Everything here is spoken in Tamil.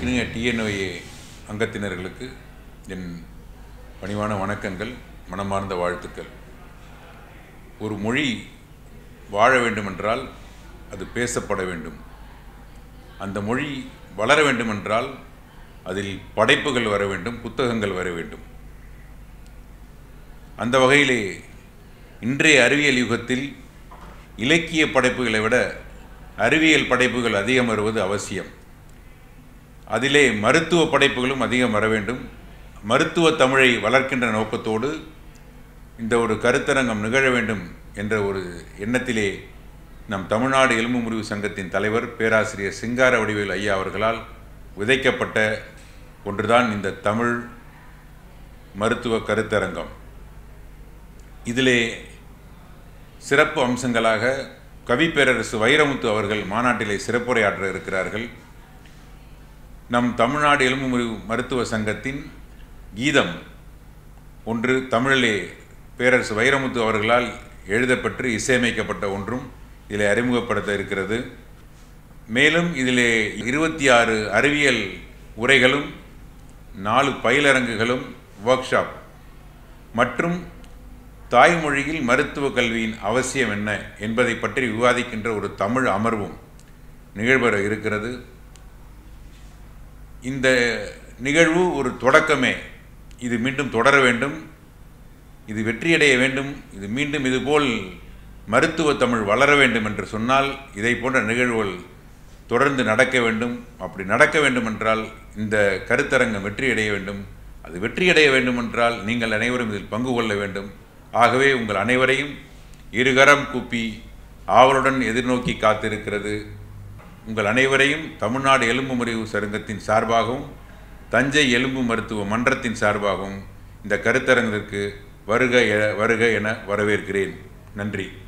மதிப்பிற்கினிய டிஎன்ஒஏ அங்கத்தினர்களுக்கு என் பணிவான வணக்கங்கள், மனமார்ந்த வாழ்த்துக்கள். ஒரு மொழி வாழ வேண்டுமென்றால் அது பேசப்பட வேண்டும். அந்த மொழி வளர வேண்டுமென்றால் அதில் படைப்புகள் வர வேண்டும், புத்தகங்கள் வர வேண்டும். அந்த வகையிலே இன்றைய அறிவியல் யுகத்தில் இலக்கிய படைப்புகளை விட அறிவியல் படைப்புகள் அதிகம் வருவது அவசியம். அதிலே மருத்துவ படைப்புகளும் அதிகம் வர வேண்டும். மருத்துவ தமிழை வளர்க்கின்ற நோக்கத்தோடு இந்த ஒரு கருத்தரங்கம் நிகழ வேண்டும் என்ற ஒரு எண்ணத்திலே நம் தமிழ்நாடு எலும்பு முறிவு சங்கத்தின் தலைவர் பேராசிரியர் சிங்கார வடிவேல் ஐயா அவர்களால் விதைக்கப்பட்ட ஒன்றுதான் இந்த தமிழ் மருத்துவ கருத்தரங்கம். இதிலே சிறப்பு அம்சங்களாக கவிப்பேரரசு வைரமுத்து அவர்கள் மாநாட்டிலே சிறப்புரையாற்ற இருக்கிறார்கள். நம் தமிழ்நாடு எலும்பு முறிவு மருத்துவ சங்கத்தின் கீதம் ஒன்று தமிழிலே பேரரசு வைரமுத்து அவர்களால் எழுதப்பட்டு இசையமைக்கப்பட்ட ஒன்றும் இதில் அறிமுகப்படுத்த இருக்கிறது. மேலும் இதிலே 26 அறிவியல் உரைகளும் 4 பயிலரங்குகளும் ஒர்க் ஷாப் மற்றும் தாய்மொழியில் மருத்துவ கல்வியின் அவசியம் என்ன என்பதை பற்றி விவாதிக்கின்ற ஒரு தமிழ் அமர்வும் நிகழ்வர இருக்கிறது. இந்த நிகழ்வு ஒரு தொடக்கமே. இது மீண்டும் தொடர வேண்டும், இது வெற்றியடைய வேண்டும், இது மீண்டும் இதுபோல் மருத்துவ தமிழ் வளர வேண்டும் என்று சொன்னால் இதை போன்ற நிகழ்வுகள் தொடர்ந்து நடக்க வேண்டும். அப்படி நடக்க வேண்டுமென்றால் இந்த கருத்தரங்கம் வெற்றியடைய வேண்டும். அது வெற்றியடைய வேண்டுமென்றால் நீங்கள் அனைவரும் இதில் பங்கு கொள்ள வேண்டும். ஆகவே உங்கள் அனைவரையும் இருகரம் கூப்பி ஆவலுடன் எதிர்நோக்கி காத்திருக்கிறது. உங்கள் அனைவரையும் தமிழ்நாடு எலும்பு முறிவு சங்கத்தின் சார்பாகவும் தஞ்சை எலும்பு மருத்துவ மன்றத்தின் சார்பாகவும் இந்த கருத்தரங்கிற்கு வருக என வரவேற்கிறேன். நன்றி.